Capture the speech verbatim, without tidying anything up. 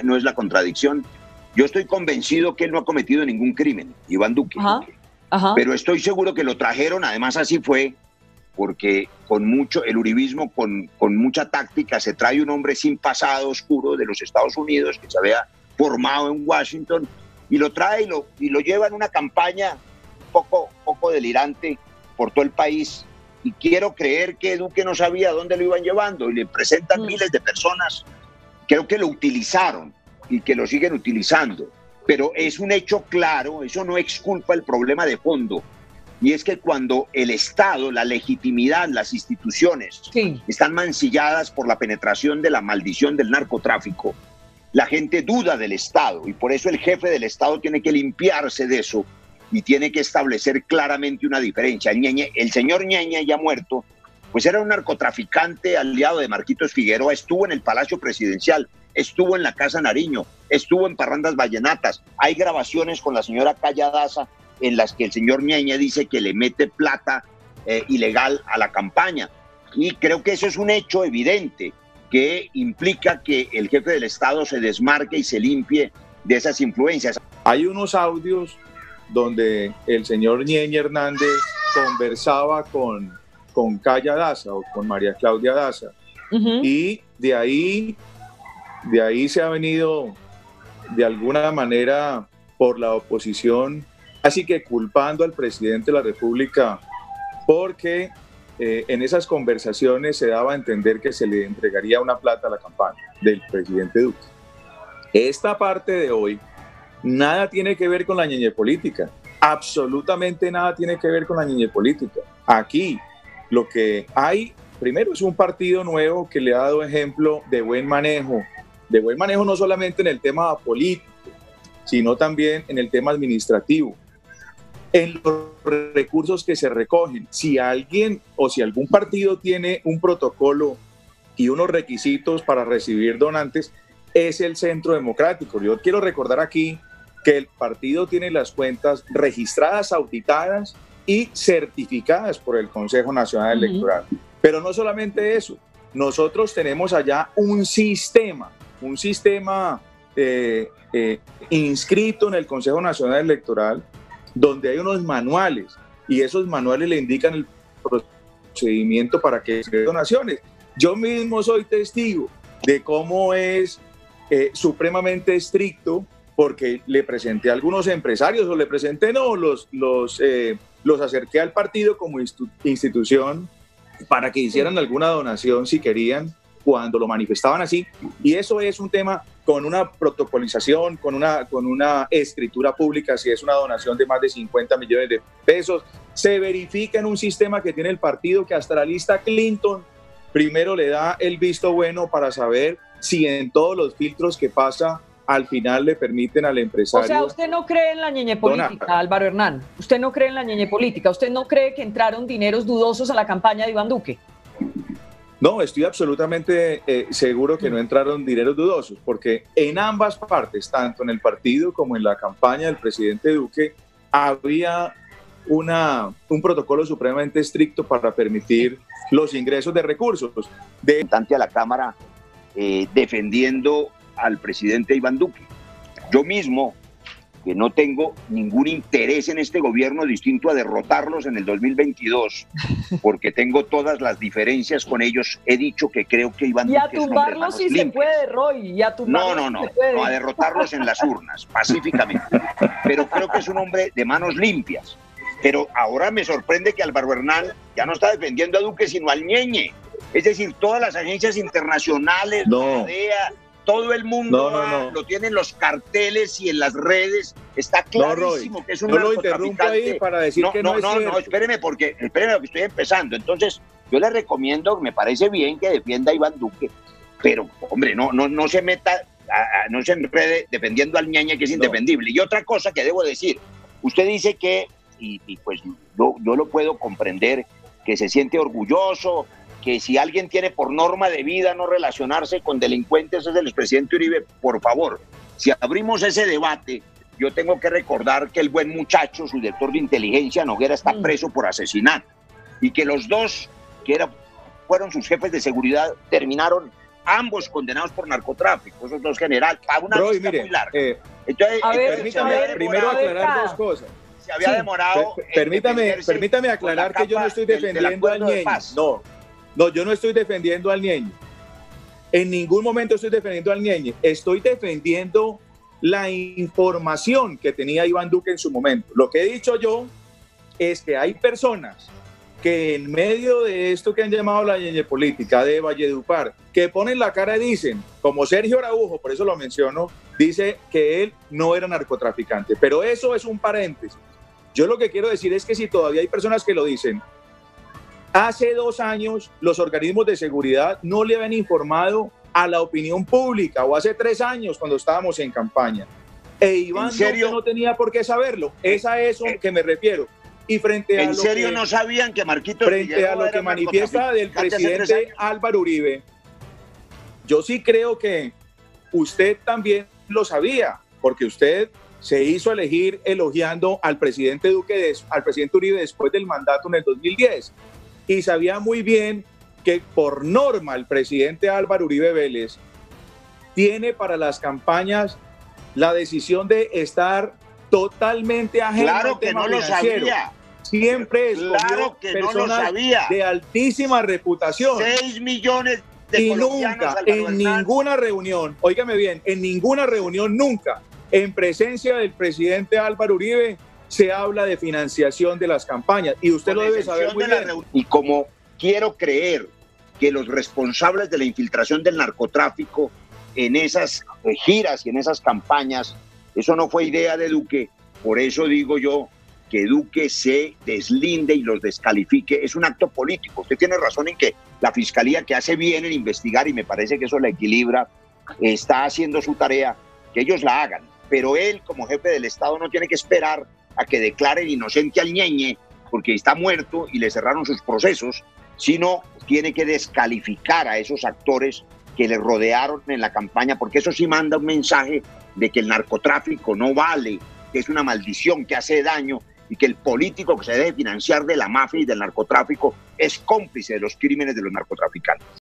no es la contradicción. Yo estoy convencido que él no ha cometido ningún crimen, Iván Duque. Ajá, ajá. Pero estoy seguro que lo trajeron, además así fue, porque con mucho, el uribismo con, con mucha táctica se trae un hombre sin pasado oscuro de los Estados Unidos que se había formado en Washington y lo trae y lo, y lo lleva en una campaña un poco, poco delirante por todo el país. Y quiero creer que Duque no sabía dónde lo iban llevando y le presentan mm. miles de personas. Creo que lo utilizaron y que lo siguen utilizando, pero es un hecho claro, eso no exculpa el problema de fondo, y es que cuando el Estado, la legitimidad, las instituciones sí. están mancilladas por la penetración de la maldición del narcotráfico, la gente duda del Estado, y por eso el jefe del Estado tiene que limpiarse de eso y tiene que establecer claramente una diferencia. El, Ñeñe, el señor Ñeñe, ya muerto, pues era un narcotraficante aliado de Marquitos Figueroa, estuvo en el Palacio Presidencial, estuvo en la Casa Nariño, estuvo en Parrandas Vallenatas. Hay grabaciones con la señora Calla Daza en las que el señor Ñeñe dice que le mete plata eh, ilegal a la campaña. Y creo que eso es un hecho evidente que implica que el jefe del Estado se desmarque y se limpie de esas influencias. Hay unos audios donde el señor Ñeñe Hernández conversaba con, con Calla Daza o con María Claudia Daza. Uh-huh. Y de ahí... De ahí se ha venido, de alguna manera, por la oposición, así que culpando al presidente de la República, porque eh, en esas conversaciones se daba a entender que se le entregaría una plata a la campaña del presidente Duque. Esta parte de hoy nada tiene que ver con la ñeñe política, absolutamente nada tiene que ver con la ñeñe política. Aquí lo que hay, primero, es un partido nuevo que le ha dado ejemplo de buen manejo, de buen manejo no solamente en el tema político, sino también en el tema administrativo, en los recursos que se recogen. Si alguien o si algún partido tiene un protocolo y unos requisitos para recibir donantes, es el Centro Democrático. Yo quiero recordar aquí que el partido tiene las cuentas registradas, auditadas y certificadas por el Consejo Nacional uh-huh. Electoral. Pero no solamente eso, nosotros tenemos allá un sistema, un sistema eh, eh, inscrito en el Consejo Nacional Electoral, donde hay unos manuales, y esos manuales le indican el procedimiento para que se den donaciones. Yo mismo soy testigo de cómo es eh, supremamente estricto, porque le presenté a algunos empresarios, o le presenté, no, los, los, eh, los acerqué al partido como institu- institución para que hicieran alguna donación si querían, cuando lo manifestaban así, y eso es un tema con una protocolización, con una, con una escritura pública. Si es una donación de más de cincuenta millones de pesos, se verifica en un sistema que tiene el partido, que hasta la lista Clinton primero le da el visto bueno para saber si en todos los filtros que pasa al final le permiten al empresario. O sea, ¿usted no cree en la ñeñe política, donar. Álvaro Hernán? ¿Usted no cree en la ñeñe política? ¿Usted no cree que entraron dineros dudosos a la campaña de Iván Duque? No, estoy absolutamente eh, seguro que no entraron dineros dudosos, porque en ambas partes, tanto en el partido como en la campaña del presidente Duque, había una, un protocolo supremamente estricto para permitir los ingresos de recursos. De a la Cámara eh, defendiendo al presidente Iván Duque. Yo mismo, que no tengo ningún interés en este gobierno distinto a derrotarlos en el dos mil veintidós, porque tengo todas las diferencias con ellos, he dicho que creo que Iván Duque es un hombre de manos limpias. Y a tumbarlos sí se puede, Roy, y a tumbarlos no, no, no, sí se puede. no, a derrotarlos en las urnas, pacíficamente. Pero creo que es un hombre de manos limpias. Pero ahora me sorprende que Álvaro Hernán ya no está defendiendo a Duque, sino al Ñeñe. Es decir, todas las agencias internacionales, no. la D E A, todo el mundo no, no, no. lo tiene en los carteles y en las redes. Está clarísimo no, que es un no narcotraficante. Lo ahí para decir no, que no, no, es no, cierto. no, espéreme, porque espéreme, que estoy empezando. Entonces, yo le recomiendo, me parece bien que defienda a Iván Duque, pero, hombre, no, no, no se meta, a, a, no se enrede defendiendo al Ñeñe, que es indefendible. No. Y otra cosa que debo decir, usted dice que, y, y pues yo, yo lo puedo comprender, que se siente orgulloso, que si alguien tiene por norma de vida no relacionarse con delincuentes es el expresidente Uribe. Por favor, si abrimos ese debate, yo tengo que recordar que el buen muchacho, su director de inteligencia, Noguera, está preso por asesinato, y que los dos, que era, fueron sus jefes de seguridad, terminaron ambos condenados por narcotráfico, esos dos generales, para una Bro, lista mire, muy larga. Eh, entonces, a ver, permítame a ver, primero a ver, aclarar cada- dos cosas. se había sí. demorado. Per- permítame, permítame aclarar que yo no estoy defendiendo al Ñeñe. No, no, yo no estoy defendiendo al Ñeñe. En ningún momento estoy defendiendo al Ñeñe. Estoy defendiendo la información que tenía Iván Duque en su momento. Lo que he dicho yo es que hay personas que en medio de esto que han llamado la ñeñe política de Valledupar, que ponen la cara y dicen, como Sergio Araujo, por eso lo menciono, dice que él no era narcotraficante. Pero eso es un paréntesis. Yo lo que quiero decir es que si todavía hay personas que lo dicen, hace dos años los organismos de seguridad no le habían informado a la opinión pública, o hace tres años cuando estábamos en campaña. E Iván Duque no tenía por qué saberlo. Es a eso que me refiero. Y frente a ¿En lo serio que, no sabían que Marquitos frente Figueroa a lo era que manifiesta del narcotraficante hace tres presidente años? Álvaro Uribe, yo sí creo que usted también lo sabía, porque usted se hizo elegir elogiando al presidente Duque, des- al presidente Uribe después del mandato en el dos mil diez, y sabía muy bien que por norma el presidente Álvaro Uribe Vélez tiene para las campañas la decisión de estar totalmente ajeno Claro al que tema no lo financiero. sabía. Siempre escogió Claro que no lo personas sabía. de altísima reputación. Seis millones de Y colombianos, nunca, Álvaro en Hernán. ninguna reunión, óigame bien, en ninguna reunión nunca, en presencia del presidente Álvaro Uribe, se habla de financiación de las campañas. Y usted Con lo debe excepción saber muy de la bien. reunión. Y como quiero creer que los responsables de la infiltración del narcotráfico en esas eh, giras y en esas campañas, eso no fue idea de Duque, por eso digo yo que Duque se deslinde y los descalifique. Es un acto político. Usted tiene razón en que la Fiscalía, que hace bien en investigar, y me parece que eso la equilibra, está haciendo su tarea, que ellos la hagan. Pero él, como jefe del Estado, no tiene que esperar a que declaren inocente al Ñeñe, porque está muerto y le cerraron sus procesos, sino tiene que descalificar a esos actores que le rodearon en la campaña, porque eso sí manda un mensaje de que el narcotráfico no vale, que es una maldición, que hace daño, y que el político que se debe financiar de la mafia y del narcotráfico es cómplice de los crímenes de los narcotraficantes.